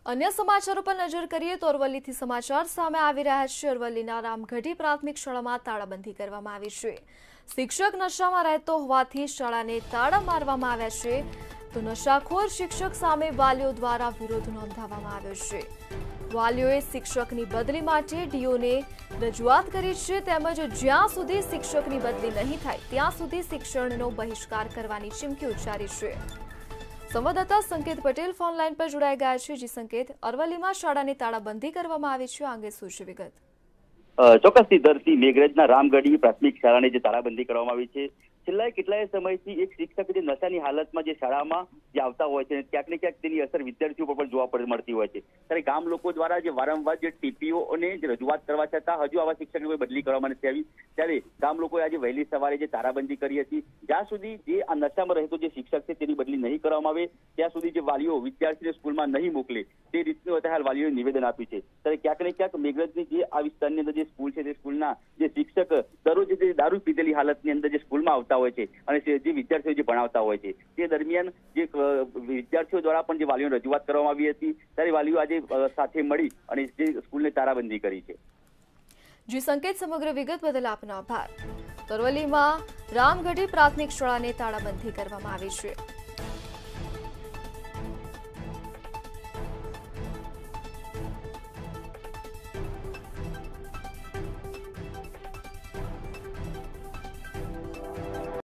अन्य समाचारों पर नजर करिए तो अरवल्लीથી સમાચાર સામે આવી રહ્યા છે। અરવલ્લીના રામગઢી પ્રાથમિક શાળામાં તાળાબંધી કરવામાં આવી છે। શિક્ષક નશામાં રહેતો હોવાથી શાળાને તાળા મારવામાં આવ્યા છે। તો નશાખોર શિક્ષક સામે વાલીઓ દ્વારા વિરોધ નોંધાવવામાં આવ્યો છે। વાલીઓએ શિક્ષકની બદલી માટે ડીઓને રજૂઆત કરી છે, તેમજ જ્યાં સુધી શિક્ષકની બદલી નહીં થાય ત્યાં સુધી શિક્ષણનો બહિષ્કાર કરવાની ચીમકી ઉચ્ચારી છે। संवाददाता संकेत पटेल फोन लाइन पर जोड़ाई गया है। जी संकेत, अरवली में शाळा ने ताळाबंधी करवामां आवी छे, अंगे शुं छे विगत? ચોક્કસથી ધરતી મેઘરજના રામગઢી પ્રાથમિક શાળાને જે તાળાબંધી કરવામાં આવી છે, છેલ્લા કેટલાય સમયથી એક શિક્ષક જે નશાની હાલતમાં જે શાળામાં જે આવતા હોય છે, ક્યાંક ને ક્યાંક તેની અસર વિદ્યાર્થીઓ પર પણ જોવા મળતી હોય છે। ત્યારે ગામ લોકો દ્વારા જે વારંવાર જે ટીપીઓ અને જે રજૂઆત કરવા છતાં હજુ આવા શિક્ષકની કોઈ બદલી કરવામાં નથી આવી, ત્યારે ગામ લોકોએ આજે વહેલી સવારે જે તાળાબંધી કરી હતી। જ્યાં સુધી જે આ નશામાં રહેતો જે શિક્ષક છે તેની બદલી નહીં કરવામાં આવે ત્યાં સુધી જે વાલીઓ વિદ્યાર્થીને સ્કૂલમાં નહીં મોકલે તે રીતનું અત્યારે હાલ વાલીઓએ નિવેદન આપ્યું છે। ત્યારે ક્યાંક ને ક્યાંક મેઘરજની જે આ વિસ્તારની અંદર જે સ્કૂલ છે તે સ્કૂલના જે શિક્ષક દરરોજ જે દારૂ પીધેલી હાલતની અંદર જે સ્કૂલમાં આવતા હોય છે અને જે વિદ્યાર્થીઓ જે ભણાવતા હોય છે તે દરમિયાન જે વિદ્યાર્થીઓ દ્વારા પણ જે વાલીઓને રજૂઆત કરવામાં આવી હતી, ત્યારે વાલીઓ આજે સાથે મળી અને જે સ્કૂલને તાળાબંધી કરી છે। જી સંકેત, સમગ્ર વિગત બદલ આપનો આભાર। અરવલ્લીમાં રામગઢી પ્રાથમિક શાળાને તાળાબંધી કરવામાં આવી છે।